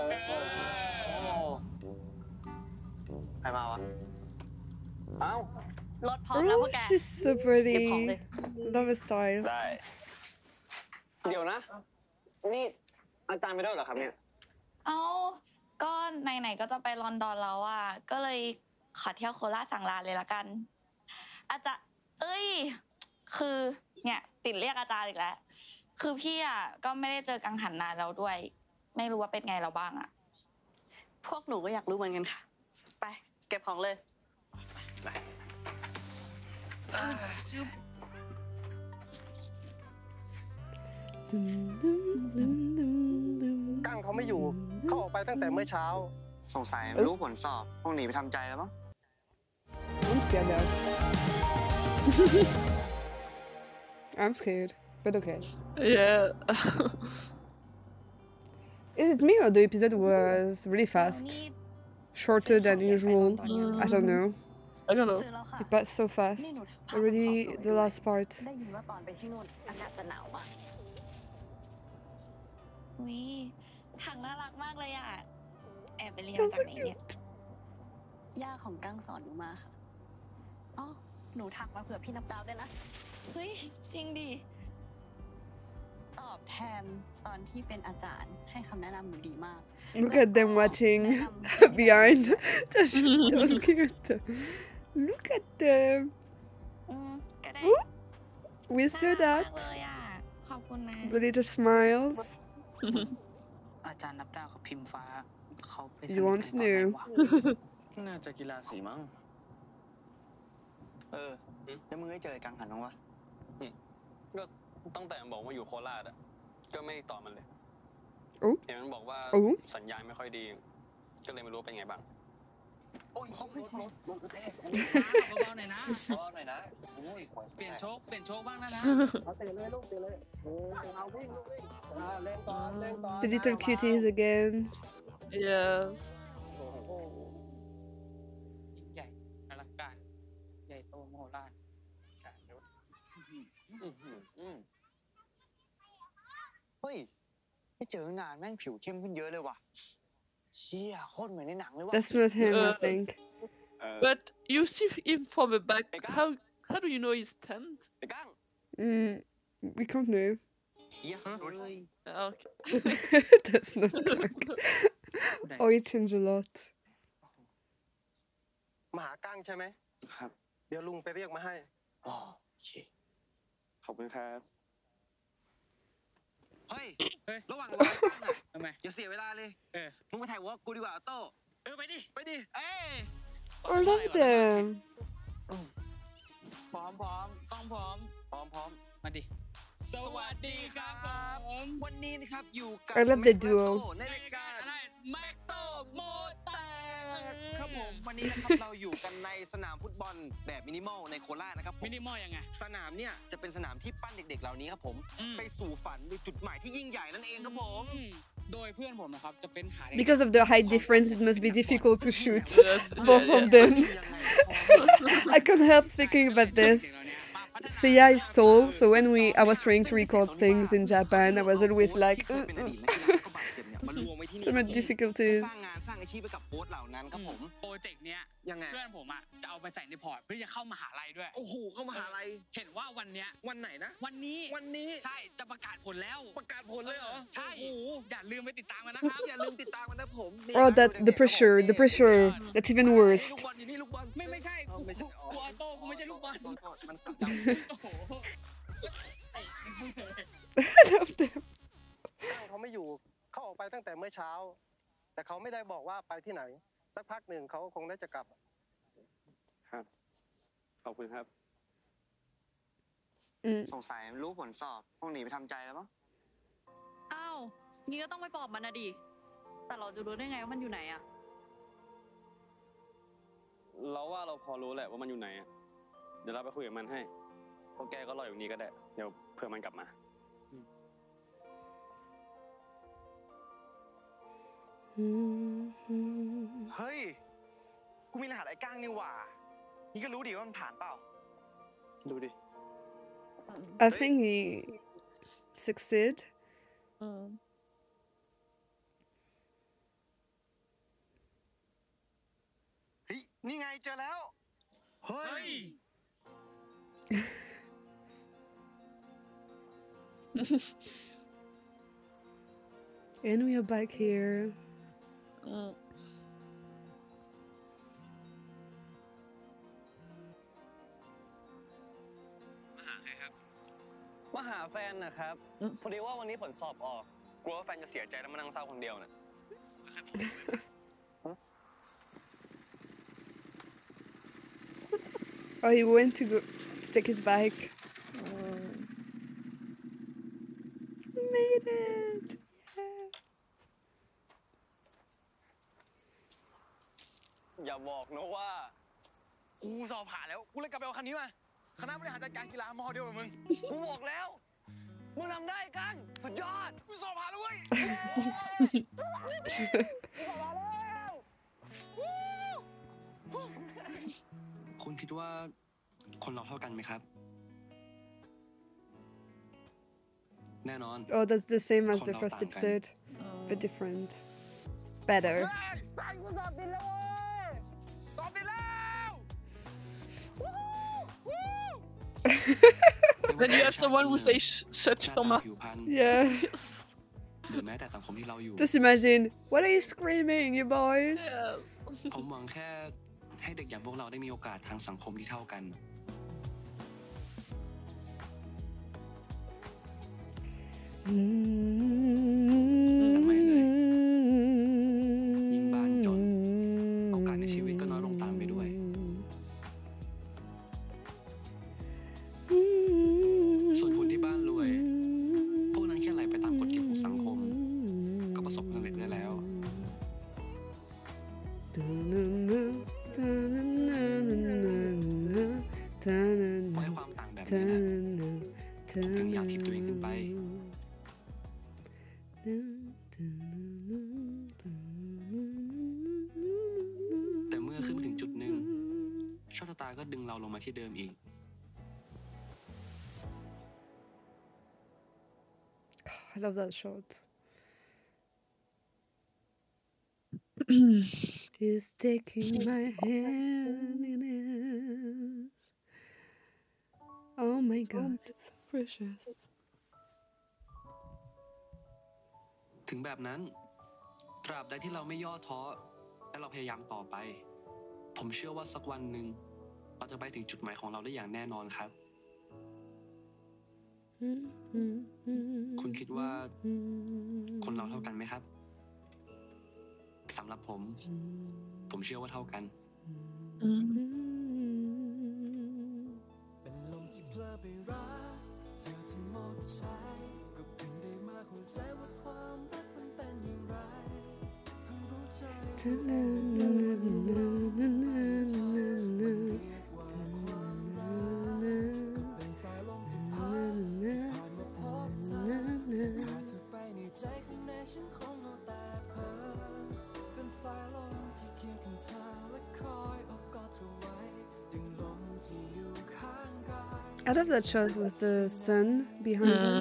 ใครมาวะเอ้ารถพร้อมแล้วพว Oh, กแก she's so เก็บ pretty. ของเลย Love her style. ได้ เดี๋ยวนะ นี่อาจารย์ไปด้วยเหรอครับเนี่ยเอาก็ไหนๆก็จะไปลอนดอนแล้วอ่ะก็เลยขอเที่ยวโคราชสั่งลาเลยละกัน อาจารย์คือเนี่ยติดเรียกอาจารย์อีกแล้ว คือพี่อ่ะก็ไม่ได้เจอกังหันนานแล้วด้วย ไม่รู้ว่าเป็นไงเราบ้างอ่ะพวกหนูก็อยากรู้เหมือนกันค่ะ ไป เก็บของเลยกั้งเขาไม่อยู่ เขาออกไปตั้งแต่เมื่อเช้าสงสัยไม่รู้ผลสอบคงหนีไปทำใจแล้วมั้ง I'm scared now. I'm scared, but okay. Yeah. Is it me or the episode was really fast? Shorter than usual? I don't know. I don't know. It passed so fast. Already the last part. ได้ยินว่าตอนไปที่นู่นอากาศจะหนาวมากวิถังน่ารักมากเลยอ่ะ แอบไปเรียนมาจากไหนเนี่ยย่าของกั้งสอนหนูมาค่ะ อ๋อ หนูถักมาเผื่อพี่นับดาวด้วยนะเฮ้ย จริงดิตอบแทนตอนที่เป็นอาจารย์ให้คำแนะนำหนูดีมาก Look at them watching behind. Looking at them. Look at them. ก็ได้ Ooh, we saw น่ารัก that. มากเลยอ่ะ ขอบคุณนะ The little smiles. อาจารย์นับดาวกับพิมฟ้าเขาไป You want to know? น่าจะกีฬาสีมั้งแล้วมึงได้เจอกังหันบ้างวะก็ตั้งแต่มันบอกว่าอยู่โคราชอ่ะ ก็ไม่ตอบมันเลย เห็นมันบอกว่าสัญญาณไม่ค่อยดี ก็เลยไม่รู้เป็นไงบ้างโอ้ยเขาขึ้นรถเบาๆหน่อยนะเบาๆหน่อยนะเปลี่ยนโชคบ้างนะเอาเตะเลยลูกเตะเลยเอาวิ่งลูกวิ่งเล่นก่อนเล่นก่อน The little cuties again. Yes. ยิ่งใหญ่อลังการใหญ่โตมโหฬารเฮ้ย ไม่เจอนานแม่งผิวเข้มขึ้นเยอะเลยว่ะ เชี่ยโคตรเหมือนในหนังเลยว่ะ That's not him, I think. But you see him from the back. How do you know he's tanned? We can't know. Okay. That's not correct. Oh, it changed a lot. มาหากั้งใช่ไหมครับ เดี๋ยวลุงไปเรียกมาให้อ๋อขอบคุณครับเฮ้ย ระหว่างรอกั้งอ่ะทำไมอย่าเสียเวลาเลย มึงไปถ่ายวอล์กกูดีกว่าออโต้ไปดิ เอ้ย I love them. พร้อมต้องพร้อมมาดิ สวัสดีครับผมวันนี้นะครับอยู่กับ I love the duo. ในรายการอะไรแม็กโตโมแตกครับผมวันนี้นะครับเราอยู่กันในสนามฟุตบอลแบบมินิมอลในโคราชนะครับมินิมอลยังไงสนามเนี่ยจะเป็นสนามที่ปั้นเด็กๆเหล่านี้ครับผมไปสู่ฝันในจุดหมายที่ยิ่งใหญ่นั่นเองครับผมโดยเพื่อนผมนะครับจะเป็นหา Because of the height difference, it must be difficult to shoot both of them. I can't help thinking about this. Seiya is tall, so when I was trying to record things in Japan, I was always like, so much difficulties. สร้างงานสร้างอาชีพไปกับโค้ชเหล่านั้นครับผมโปรเจกต์เนี้ยยังไงเพื่อนผมอ่ะจะเอาไปใส่ในพอร์ตเพื่อจะเข้ามหาลัยด้วยโอ้โหเข้ามหาลัยเห็นว่าวันเนี้ยวันไหนนะวันนี้ใช่จะประกาศผลแล้วประกาศผลเลยเหรอใช่อย่าลืมไปติดตามกันนะครับอย่าลืมติดตามกันนะผม Oh, the pressure. That's even worse. ลูกบอลอยู่นี่ลูกบอลไม่ใช่กูออโต้กูไม่ใช่ลูกบอล I love them. กั้งเขาไม่อยู่ เขาออกไปตั้งแต่เมื่อเช้า แต่เขาไม่ได้บอกว่าไปที่ไหน สักพักหนึ่งเขาคงได้จะกลับครับ ขอบคุณครับสงสัยรู้ผลสอบคงหนีไปทำใจแล้วมั้งอ้าวงี้ก็ต้องไปปลอบมันนะดิ แต่เราจะรู้ได้ไงว่ามันอยู่ไหนอะเราว่าเราพอรู้แหละว่ามันอยู่ไหนอะเดี๋ยวเราไปคุยกับมันให้พวกแกก็รออยู่นี่ก็ได้ เดี๋ยวเผื่อมันกลับมาเฮ้ย กูมีรหัสไอ้ก้างนี่หว่า นี่ก็รู้ดิว่ามันผ่านเปล่า ดูดิ I think succeed. เฮ้ยนี่ไงเจอแล้วเฮ้ย And we are back here. มาหาแฟนนะครับพอดีว่าวันนี้ผลสอบออกกลัวว่าแฟนจะเสียใจแล้วมานั่งเศร้าคนเดียวน่ะ Oh, he went to go to take his bike. Made it. Yeah. อย่าบอกนะว่ากูสอบผ่านแล้วกูเลยกลับไปเอาคันนี้มาคณะบริหารจัดการกีฬามอเดียวกับมึงกูบอกแล้วมึงทำได้กันสุดยอดกูสอบผ่านแล้วเว้ยคุณคิดว่าคนเราเท่ากันไหมครับ แน่นอน Oh, that's the same as the first episode, but different. Better. กูสอบติดแล้วเว้ยสอบติดแล้ว Then you have someone who says shut your mouth. Yeah. หรือแม้แต่สังคมที่เราอยู่ Just imagine, what are you screaming, you boys? ผมหวังแค่ให้เด็กอย่างพวกเราได้มีโอกาสทางสังคมที่เท่ากัน แต่ไม่เลยยิ่งบ้านจนโอกาสในชีวิตก็น้อยลงตามไปด้วย ส่วนคนที่บ้านรวย พวกนั้นแค่ไหลไปตามกฎเกณฑ์ของสังคม ก็ประสบความสำเร็จได้แล้ว ไว้ความต่างแบบนี้นะผมถึงอยากทิปตัวเองขึ้นไป แต่เมื่อขึ้นมาถึงจุดหนึ่งโชคชะตาก็ดึงเราลงมาที่เดิมอีก I love that shot. He's taking my hand in his. Oh my god, so precious. ถึงแบบนั้นตราบใดที่เราไม่ย่อท้อและเราพยายามต่อไป ผมเชื่อว่าสักวันหนึ่งเราจะไปถึงจุดหมายของเราได้อย่างแน่นอนครับ คุณคิดว่าคนเราเท่ากันไหมครับสำหรับผมเชื่อว่าเท่ากันเป็นลมที่เพลอไปรักเธอที่หมดใจก็เพิ่งได้มาเข้าใจว่าความรักมันเป็นอย่างไรเพิ่งรู้ใจเป็นสายลมที่พัดที่ผ่านมาพบเธอจะขาดเธอไปในใจข้างในฉันคงเอาแต่เพ้อเป็นสายลมที่เคียงข้างเธอและคอยอบกอดเธอไว้ดึงลมที่อยู่ข้างกาย I love that shot with the sun behind him.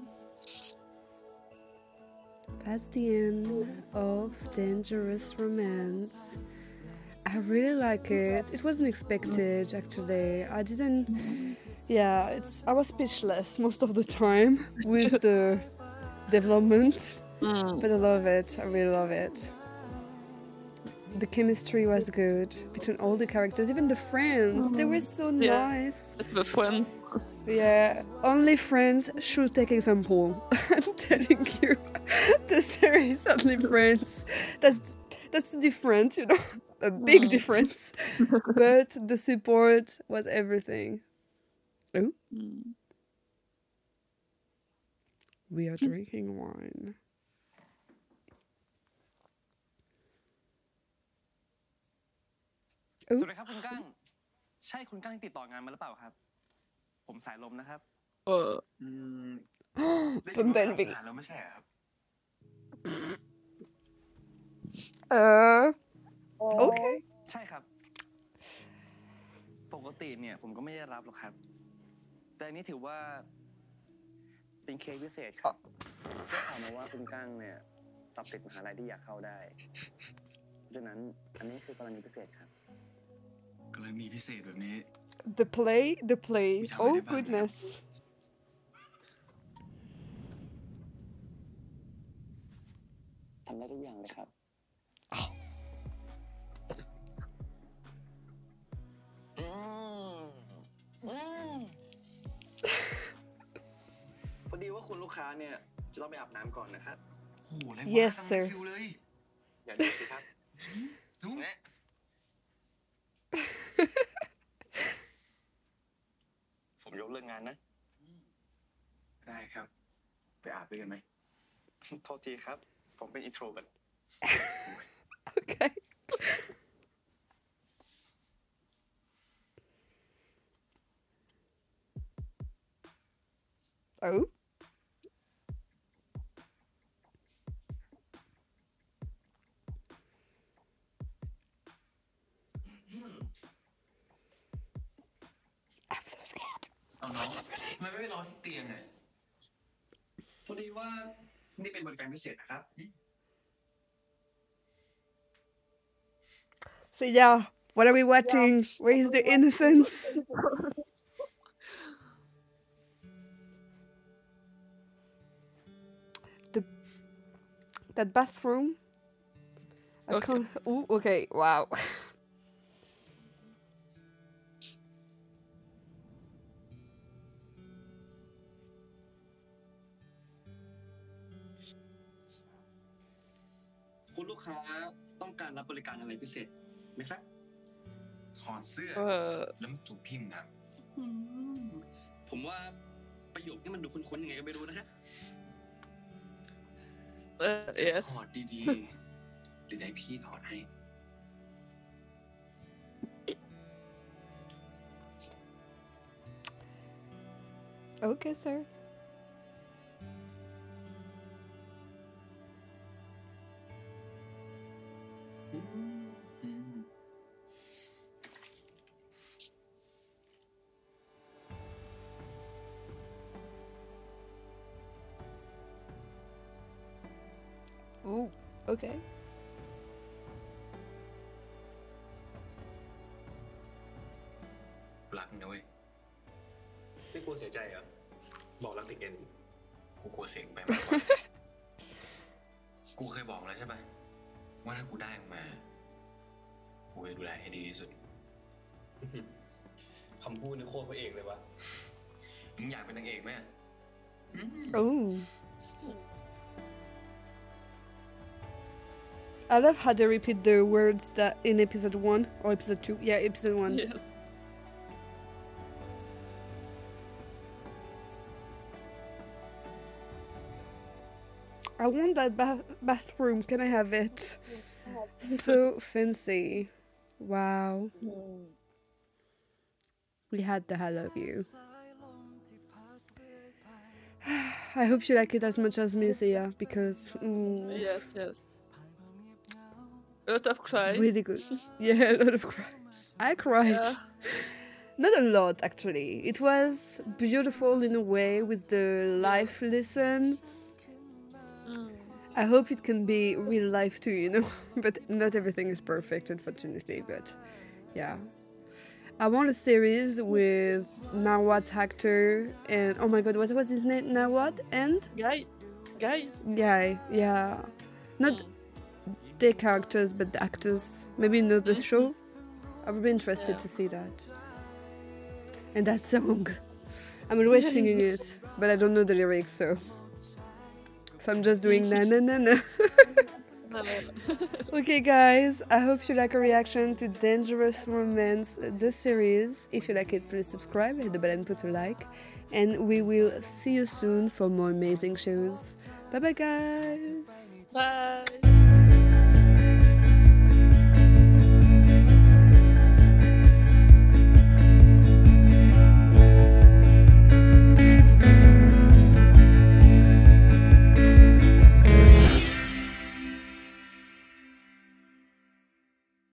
That's the end of Dangerous Romance. I really like it. It wasn't expected, actually. I didn't... Yeah, I was speechless most of the time with the development. But I love it. I really love it. The chemistry was good between all the characters, even the friends. They were so nice. It's the fun. Yeah, only Friends should take example. I'm telling you, the series Only Friends. That's different, you know, a big difference. But the support was everything. Oh, we are drinking wine. สวัสดีครับคุณกั้งใช่คุณกั้งติดต่องานมาหรือเปล่าครับผมสายลมนะครับ From Denby. แล้วไม่ใช่ครับ Okay. ใช่ครับปกติเนี่ยผมก็ไม่ได้รับหรอกครับแต่อันนี้ถือว่าเป็นเคสพิเศษครับได้ข่าวมาว่าคุณกั้งเนี่ยสอบติดมหาลัยที่อยากเข้าได้เพราะฉะนั้นอันนี้คือกรณีพิเศษครับกรณีพิเศษแบบนี้ The play. Oh goodness. ทำได้ทุกอย่างเลยครับ พอดีว่าคุณลูกค้าเนี่ยจะต้องไปอาบน้ำก่อนนะครับโอ้โหอะไรวะ Yes, กำลัง sir. ฟิวเลยอย่าดูสิครับดูผมยกเลิกงานนะได้ครับ ไปอาบด้วยกันไหมโทษทีครับ ผมเป็นอินโทรเวิร์ต Okay. Oh. I'm so scared. เอาน้องทำไมไม่ไปรอที่เตียงอ่ะพอดีว่านี่เป็นบริการพิเศษนะครับ So yeah, what are we watching? Where is the innocence? That bathroom. I can't. Ooh, okay. Wow. คุณลูกค้าต้องการรับบริการอะไรพิเศษไหมครับถอดเสื้อ แล้วมันจูบพิมพ์นะผมว่าประโยคนี้มันดูคุ้นๆยังไงก็ไม่รู้นะครับ Yes. ถอดดีๆ หรือจะให้พี่ถอดให้ Okay, sir. Oh, okay. รักนะเว้ยไม่กลัวเสียใจเหรอ บอกรักติดเอ็นกูกลัวเสียงไปมากกว่า กูเคยบอกแล้วใช่ปะว่าถ้ากูได้ออกมา กูจะดูแลให้ดีที่สุดคำพูดนี่โคตรพระเอกเลยวะมึงอยากเป็นนางเอกไหม Oh. I love how they repeat the words that in episode 1 or episode 2. Yeah, episode 1. Yes. I want that bathroom. Can I have it? So fancy. Wow. We had the hell of you. I hope you like it as much as me, Sia, because... Yes, yes. A lot of crying. Really good. Yeah, a lot of crying. I cried. Yeah. Not a lot, actually. It was beautiful in a way with the life lesson. I hope it can be real life too, you know? But not everything is perfect, unfortunately. But yeah. I want a series with Nawat's actor and... Oh my god, what was his name? Nawat and? Guy. Yeah. Not the characters, but the actors. Maybe not the show. I would be interested to see that. And that song. I'm always singing it, but I don't know the lyrics, so I'm just doing na na na na. Okay, guys, I hope you like a reaction to Dangerous Romance, the series. If you like it, please subscribe, hit the button, put a like, and we will see you soon for more amazing shows. Bye bye, guys. Bye.